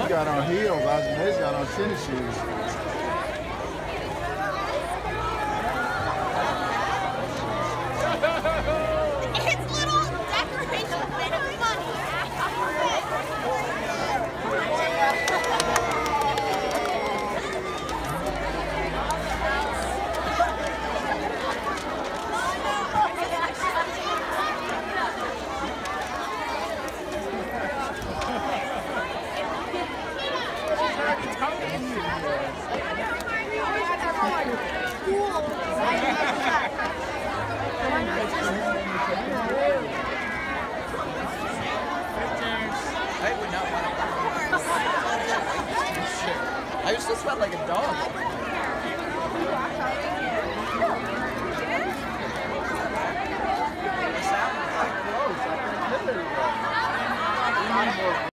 You got on heels. Addiemaymae's got on tennis shoes. It's little decorations made of money. I used to sweat like a dog.